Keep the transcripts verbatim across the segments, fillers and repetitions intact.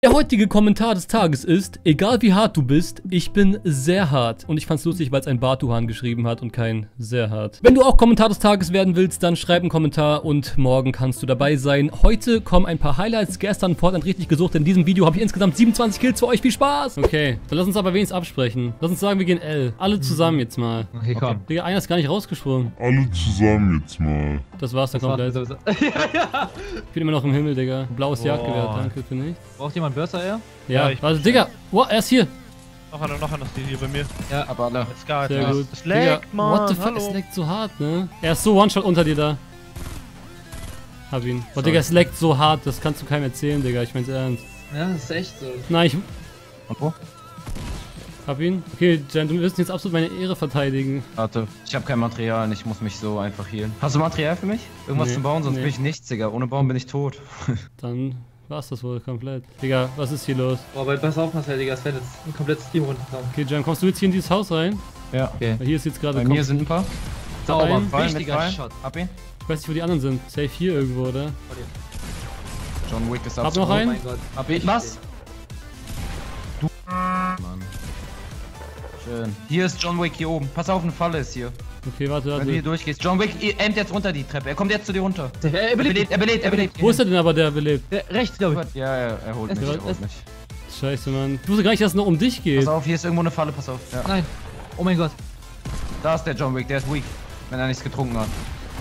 Der heutige Kommentar des Tages ist: Egal wie hart du bist, ich bin sehr hart. Und ich fand's lustig, weil es ein Batuhan geschrieben hat und kein sehr hart. Wenn du auch Kommentar des Tages werden willst, dann schreib einen Kommentar und morgen kannst du dabei sein. Heute kommen ein paar Highlights. Gestern Fortnite richtig gesucht. In diesem Video habe ich insgesamt siebenundzwanzig Kills für euch. Viel Spaß! Okay, dann lass uns aber wenigstens absprechen. Lass uns sagen, wir gehen L. Alle zusammen jetzt mal. Okay, komm. Digga, einer ist gar nicht rausgesprungen. Alle zusammen jetzt mal. Das war's dann komplett. ja, ja. Ich bin immer noch im Himmel, Digga. Blaues Boah. Jagdgewehr, danke für nichts. Braucht jemand Burster eher? Ja, Ja, ich- also Digga, wow, er ist hier. Noch einer, noch einer ist hier bei mir. Ja, aber alle. Let's go, Sehr gut. Es Digga, leckt, Mann. what the fuck, Hallo. es leckt so hart, ne? Er ist so One-Shot unter dir da. Hab ihn. Boah, Digga, es leckt so hart, das kannst du keinem erzählen, Digga, ich mein's ernst. Ja, das ist echt so. Nein, ich Und wo? hab ihn. Okay, Jan, du wirst jetzt absolut meine Ehre verteidigen. Warte, ich habe kein Material und ich muss mich so einfach healen. Hast du Material für mich? Irgendwas Nee, zum Bauen? Sonst nee. bin ich nichts, Digga. Ohne Bauen bin ich tot. Dann war's das wohl komplett. Digga, was ist hier los? Boah, aber pass auf, Marcel, Digga, es wird jetzt ein komplettes Team runterkommen. Okay, Jan, kommst du jetzt hier in dieses Haus rein? Ja. Okay. Weil hier ist jetzt gerade... Bei mir sind ein paar. Sauber, Fallen mit wichtiger Fallen. Shot. Hab ihn. Ich weiß nicht, wo die anderen sind. Safe hier irgendwo, oder? John Wick ist Hab absolut. noch Oh einen? mein Gott. Hab ich. Was? Du. Mann. Schön. Hier ist John Wick hier oben. Pass auf, eine Falle ist hier. Okay, warte, Wenn du hier warte. durchgehst. John Wick ihr aimt jetzt runter die Treppe. Er kommt jetzt zu dir runter. Er Er belebt, er belebt, er belebt. Wo ist er denn aber, der belebt? Der, rechts, glaube ich. Ja, ja, er holt Es- mich, er es- holt mich. Scheiße, Mann. Ich wusste gar nicht, dass es noch um dich geht. Pass auf, hier ist irgendwo eine Falle, pass auf. Ja. Nein. Oh mein Gott. Da ist der John Wick, der ist weak. Wenn er nichts getrunken hat.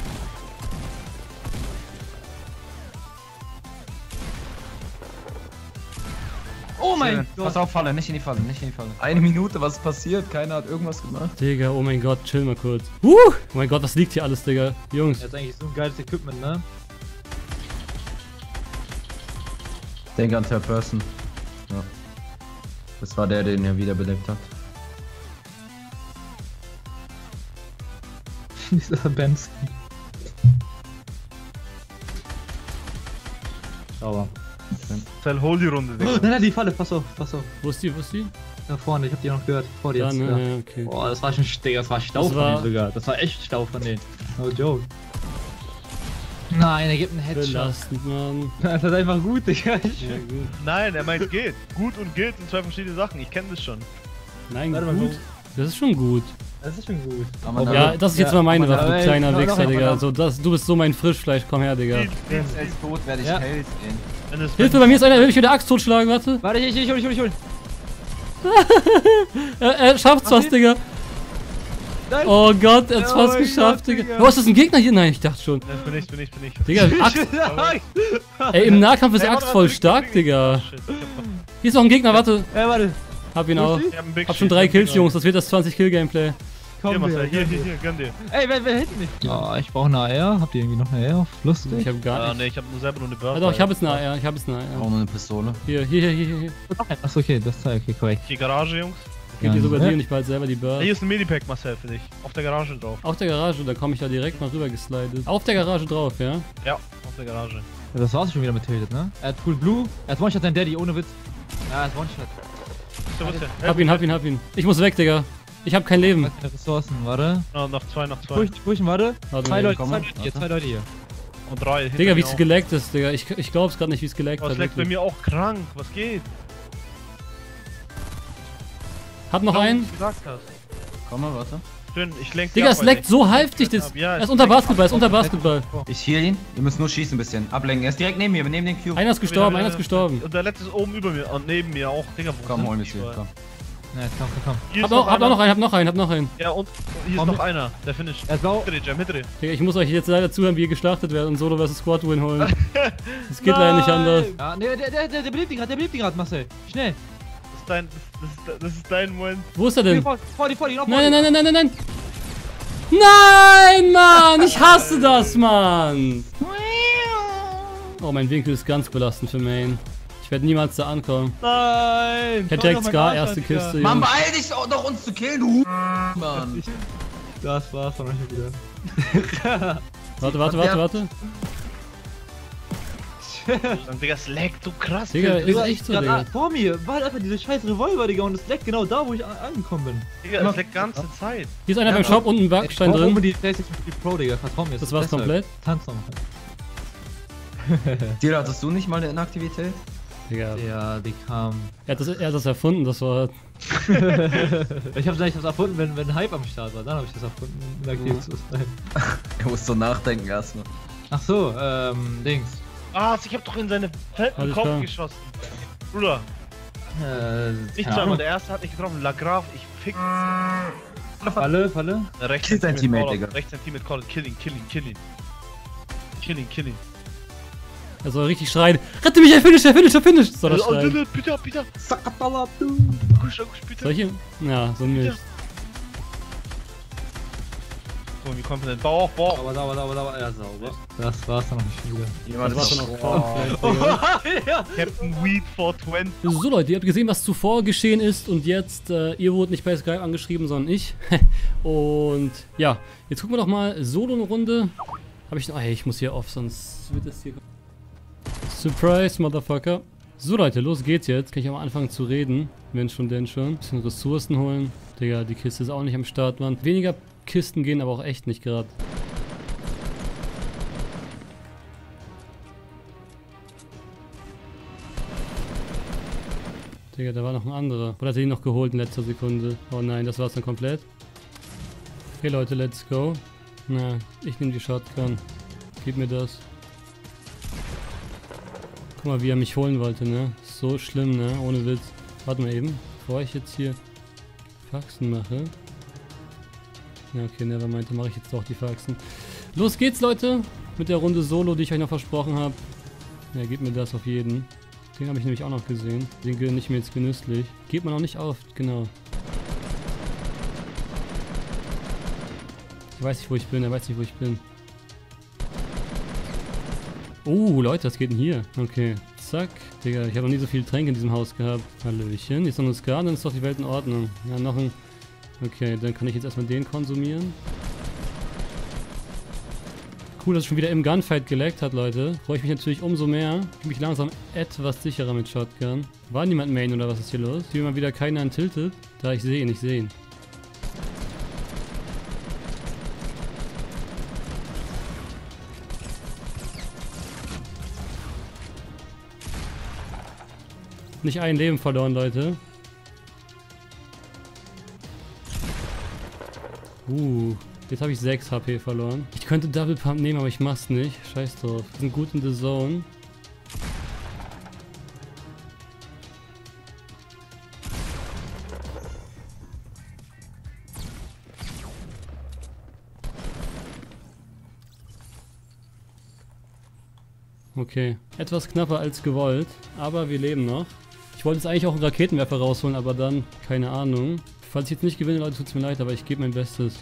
Oh mein Schön. Gott. Pass auf, Falle, nicht in die Falle, nicht in die Falle. Eine Minute, was ist passiert? Keiner hat irgendwas gemacht. Digga, oh mein Gott, chill mal kurz. Uh, oh mein Gott, was liegt hier alles, Digga? Jungs. Das ist eigentlich so ein geiles Equipment, ne? Denke an Third Person. Ja. Das war der, den er wiederbelebt hat. Dieser Benz. Sauber. Marcel, hol die Runde, Oh, Digga. nein, nein, die Falle, pass auf, pass auf. Wo ist die, wo ist die? Da vorne, ich hab die noch gehört. Vor dir Da, jetzt. ne, Ja. ja, okay. Boah, das war schon, Digga, das war Stau Das von war- denen sogar. Das war echt Stau von denen. No joke. Nein, er gibt einen Headshot. Belastend, Mann. Das ist einfach gut, Digga. Ja, gut. Nein, er meint geht. Gut und geht sind zwei verschiedene Sachen. Ich kenne das schon. Nein, Warte mal, gut. Das ist schon gut. Das ist schon gut. Aber Ja, das ist jetzt Ja, mal meine aber- Waffe, du aber- kleiner aber- Wichser, aber- Digga. aber- So, das, du bist so mein Frischfleisch, komm her, Digga. Die- die- Er ist tot, werde ich Ja. Held gehen. wenn es- Hilfe, bei mir ist einer, der will mich mit der Axt totschlagen, warte. Warte, ich, ich, ich hol, ich hol, ich hol. Er, er schafft's fast, Digga. Nein. Oh Gott, er hat's Oh fast mein geschafft, Gott, Digga. Digga. Oh, ist das ein Gegner hier? Nein, ich dachte schon. Das bin ich, bin ich, bin ich. Digga, Axt. Nein. Ey, im Nahkampf ist Ey, warte, Axt warte, voll krieg- stark, krieg- Digga. Shit, ich hab noch- Hier ist noch ein Gegner, warte. Ja, warte. Hab ihn auch. ich hab einen Big Hab schon Shit, drei ich hab Kills, einen Jungs. Das wird das zwanzig Kill Gameplay. Hier, Komm, Marcel, Digga. hier, hier, hier, gönn dir. Ey, wer, wer hält mich? Ja, ich brauche eine A R. Habt ihr irgendwie noch eine A R? Lustig. Ich hab gar Ah, nicht. ne, ich hab nur selber nur eine Ah, Börse. doch, ich hab jetzt eine A R. Ich hab jetzt eine A Auch R. nur eine Pistole. Hier, hier, hier, hier, hier. Achso, okay, das ist okay, korrekt. Die Garage, Jungs. Geht hier sogar Ja. dir und ich bald selber die Hier Börse. ist ein Medipack, Marcel, für dich. Auf der Garage drauf. Auf der Garage, da komme ich da direkt mal rüber geslidet. Auf der Garage drauf, ja? Ja, auf der Garage. Ja, das war's schon wieder mit Tilted, ne? Er hat Full Blue. Er hat One-Shot dein Daddy, ohne Witz. Ja, er hat One-Shot. So, was denn? Hab ihn, hab ihn, hab ihn. Ich muss weg, Digga. Ich hab kein Leben. Keine Ressourcen, warte. Ah, noch zwei, noch zwei. Push, pushen, warte. Warte Zwei mal, Leute, komm zwei mal. Leute hier, zwei Leute hier. Und drei. hinter Digga, mir wie es auch. geleckt ist, Digga. Ich, ich glaub's grad nicht, wie es geleckt Oh, hat. es leckt bei wirklich. mir auch krank. Was geht? Hab noch Kaum, einen. was du gesagt hast. Komm mal, warte. Schön, ich lenk Digga, dir es ab, leckt Alter. so heftig. Das, Ja, er es ist unter leckt Basketball, er ist ab. unter Basketball. Ich heal ihn. Ihr müsst nur schießen ein bisschen. Ablenken. Er ist direkt neben mir, neben den Cube. Einer ist gestorben, einer ist gestorben. Und der letzte ist oben über mir und neben mir auch. Digga, wo Komm, sind hol die mich hier. zwei? Komm. Ja, komm, komm, komm. Hier Hab, ist noch, hab auch noch einer. einen, hab noch einen, hab noch einen. Ja, und hier ist Komm, noch einer. Der Finish. Er ist blau. Hinter dir, Jam, hinter dir. Digga, ich muss euch jetzt leider zuhören, wie ihr geschlachtet werdet und Solo versus Squad Win holen. Das geht leider nicht anders. Ja, ne, der, der, der, der belebt die gerade, der belebt die gerade, Marcel. Schnell. Das ist dein, das ist, das ist dein Moment. Wo ist er Hier, denn? vor, vor die, vor die, noch vor Nein, die. nein, nein, nein, nein, nein, nein! Nein, Mann! Ich hasse das, Mann! Oh, mein Winkel ist ganz belastend für Main. Ich werde niemals da ankommen. Nein! Hashtag Scar, erste Kiste, Mann, Jungs. beeil dich doch, uns zu killen, du Mann. Das war's von euch wieder. Warte, warte, warte, warte. Digga, es leckt so krass. Digga, ist Digga, echt so, grad Digga. a- vor mir war halt einfach diese scheiß Revolver, Digga, und es leckt genau da, wo ich an- angekommen bin. Digga, es leckt ganze Zeit. Hier ist einer beim Shop, unten ein Backstein Warum drin. die PlayStation fünf Pro, Digga, vertrau mir. Das war's komplett. Tanz noch. Dir, hattest du nicht mal eine Inaktivität? Digga. Ja, die kam. Er hat das, er hat das erfunden, das war... Ich hab's eigentlich erfunden, wenn, wenn Hype am Start war. Dann habe ich das erfunden, um aktiv zu sein. Er muss so nachdenken erstmal. Ach so, ähm, Dings. Ah, ich hab doch in seine fetten Alles Kopf klar. geschossen. Bruder, Äh, nicht keine zweimal, Ahnung. der erste hat nicht getroffen. Lagrave, ich fick. Falle, Falle. Rechts Kill sein Teammate, Call, Digga. rechts sein Teammate, call it, kill ihn, kill ihn, kill ihn. Kill ihn, kill ihn. Er soll richtig schreien. Rette mich, er finish, er finish, er finish. Soll er Oh, schreien. bitte, bitte, bitte. Kusch, kusch, bitte. Soll ich ihm? Ja, so ein Mist. So, wie kommt denn? Bauch, Bauch. Aber da, aber da, aber da, aber ja, sauber. Das war's dann noch nicht wieder. Jemand Das ist war noch schon auch komplett, Digga. Captain Weed four twenty. So Leute, ihr habt gesehen, was zuvor geschehen ist und jetzt, äh, ihr wurdet nicht bei Skype angeschrieben, sondern ich. Und ja, jetzt gucken wir doch mal Solo eine Runde. Hab ich noch, ey, ich muss hier auf, sonst wird das hier... Surprise, Motherfucker. So Leute, los geht's jetzt. Kann ich auch mal anfangen zu reden, wenn schon denn schon. Bisschen Ressourcen holen. Digga, die Kiste ist auch nicht am Start, Mann. Weniger Kisten gehen aber auch echt nicht gerade. Digga, da war noch ein anderer. Oder hat er ihn noch geholt in letzter Sekunde? Oh nein, das war's dann komplett. Okay Leute, let's go. Na, ich nehme die Shotgun. Gib mir das. Guck mal, wie er mich holen wollte, ne? So schlimm, ne? Ohne Witz. Warte mal eben, bevor ich jetzt hier Faxen mache. Ja, okay, nevermind, dann mache ich jetzt doch die Faxen. Los geht's, Leute! Mit der Runde Solo, die ich euch noch versprochen habe. Ja, gib mir das auf jeden. Den habe ich nämlich auch noch gesehen. Den gönne ich mir jetzt genüsslich. Geht man auch nicht auf, genau. Ich weiß nicht, wo ich bin, er weiß nicht, wo ich bin. Oh, Leute, was geht denn hier? Okay, zack. Digga, ich habe noch nie so viele Tränke in diesem Haus gehabt. Hallöchen, jetzt noch eine Scar, dann ist doch die Welt in Ordnung. Ja, noch ein... Okay, dann kann ich jetzt erstmal den konsumieren. Cool, dass es schon wieder im Gunfight geleckt hat, Leute. Freue ich mich natürlich umso mehr. Ich fühle mich langsam etwas sicherer mit Shotgun. War niemand Main oder was ist hier los? Hier mal wieder keiner an Tilted. Da, ich sehe ihn, ich sehe ihn. Nicht ein Leben verloren, Leute. Uh, jetzt habe ich sechs H P verloren. Ich könnte Double Pump nehmen, aber ich mach's nicht. Scheiß drauf. Wir sind gut in the Zone. Okay, etwas knapper als gewollt, aber wir leben noch. Ich wollte jetzt eigentlich auch einen Raketenwerfer rausholen, aber dann, keine Ahnung. Falls ich jetzt nicht gewinne, Leute, tut's mir leid, aber ich gebe mein Bestes.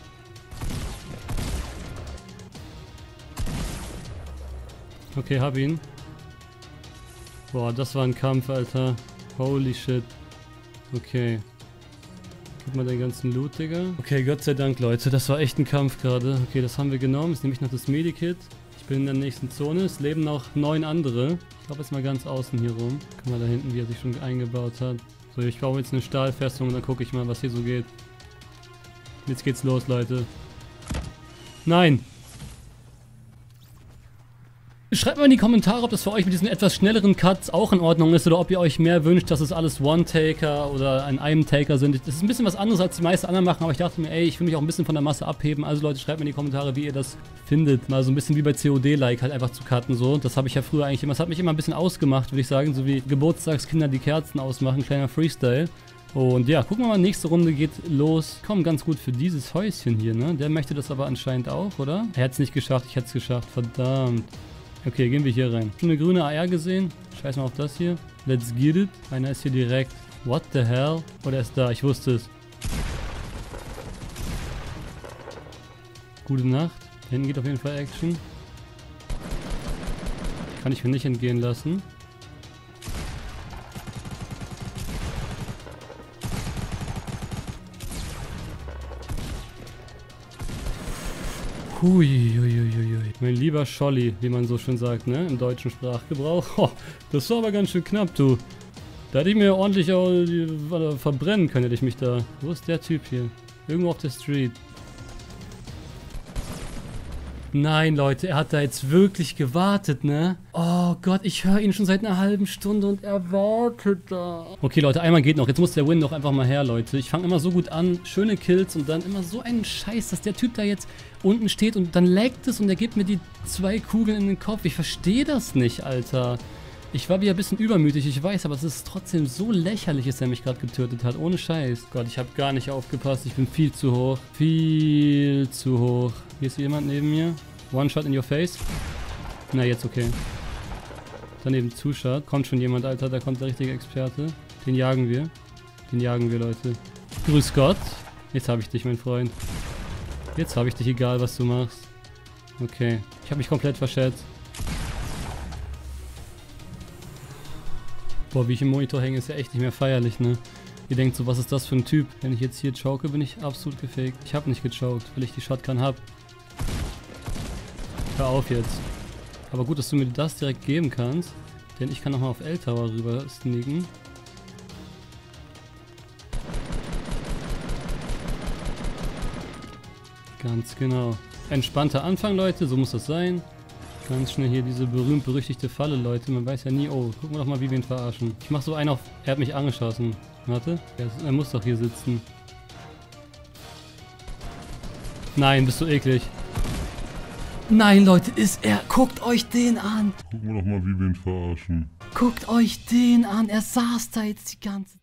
Okay, hab ihn. Boah, das war ein Kampf, Alter. Holy shit. Okay. Gib mal den ganzen Loot, Digga. Okay, Gott sei Dank, Leute. Das war echt ein Kampf gerade. Okay, das haben wir genommen. Jetzt nehme ich noch das Medikit. Ich bin in der nächsten Zone. Es leben noch neun andere. Ich glaube jetzt mal ganz außen hier rum. Guck mal da hinten, wie er sich schon eingebaut hat. So, ich baue jetzt eine Stahlfestung und dann gucke ich mal, was hier so geht. Jetzt geht's los, Leute. Nein! Schreibt mal in die Kommentare, ob das für euch mit diesen etwas schnelleren Cuts auch in Ordnung ist oder ob ihr euch mehr wünscht, dass es alles One-Taker oder ein einem-Taker sind. Das ist ein bisschen was anderes, als die meisten anderen machen, aber ich dachte mir, ey, ich will mich auch ein bisschen von der Masse abheben. Also Leute, schreibt mir in die Kommentare, wie ihr das findet. Mal so ein bisschen wie bei C O D-like, halt einfach zu cutten so. Das habe ich ja früher eigentlich immer, das hat mich immer ein bisschen ausgemacht, würde ich sagen, so wie Geburtstagskinder die Kerzen ausmachen, kleiner Freestyle. Und ja, gucken wir mal, nächste Runde geht los. Komm, ganz gut für dieses Häuschen hier, ne? Der möchte das aber anscheinend auch, oder? Er hat es nicht geschafft, ich hätte es geschafft, verdammt. Okay, gehen wir hier rein. Schon eine grüne A R gesehen. Scheiß mal auf das hier. Let's get it. Einer ist hier direkt. What the hell? Oder ist da? Ich wusste es. Gute Nacht. Da hinten geht auf jeden Fall Action. Kann ich mir nicht entgehen lassen. Huiuiuiui. Mein lieber Scholli, wie man so schön sagt, ne? Im deutschen Sprachgebrauch. Oh, das war aber ganz schön knapp, du. Da hätte ich mir ordentlich auch die, warte, verbrennen können, hätte ich mich da. Wo ist der Typ hier? Irgendwo auf der Street. Nein, Leute, er hat da jetzt wirklich gewartet, ne? Oh Gott, ich höre ihn schon seit einer halben Stunde und er wartet da. Okay, Leute, einmal geht noch. Jetzt muss der Win doch einfach mal her, Leute. Ich fange immer so gut an, schöne Kills und dann immer so einen Scheiß, dass der Typ da jetzt unten steht und dann laggt es und er gibt mir die zwei Kugeln in den Kopf. Ich verstehe das nicht, Alter. Ich war wieder ein bisschen übermütig, ich weiß, aber es ist trotzdem so lächerlich, dass er mich gerade getötet hat. Ohne Scheiß. Gott, ich habe gar nicht aufgepasst. Ich bin viel zu hoch. Viel zu hoch. Hier ist jemand neben mir. One shot in your face. Na, jetzt okay. Daneben Two-Shot. Kommt schon jemand, Alter. Da kommt der richtige Experte. Den jagen wir. Den jagen wir, Leute. Grüß Gott. Jetzt habe ich dich, mein Freund. Jetzt habe ich dich, egal was du machst. Okay. Ich habe mich komplett verschätzt. Boah, wie ich im Monitor hänge, ist ja echt nicht mehr feierlich, ne? Ihr denkt so, was ist das für ein Typ? Wenn ich jetzt hier choke, bin ich absolut gefaked. Ich habe nicht gechoked, weil ich die Shotgun habe. Hör auf jetzt. Aber gut, dass du mir das direkt geben kannst. Denn ich kann nochmal auf L-Tower rüber sneaken. Ganz genau. Entspannter Anfang, Leute, so muss das sein. Ganz schnell hier diese berühmt-berüchtigte Falle, Leute. Man weiß ja nie, oh, gucken wir doch mal, wie wir ihn verarschen. Ich mach so einen auf, er hat mich angeschossen. Warte, er, er muss doch hier sitzen. Nein, bist du eklig. Nein, Leute, ist er. Guckt euch den an. Gucken wir doch mal, wie wir ihn verarschen. Guckt euch den an. Er saß da jetzt die ganze Zeit.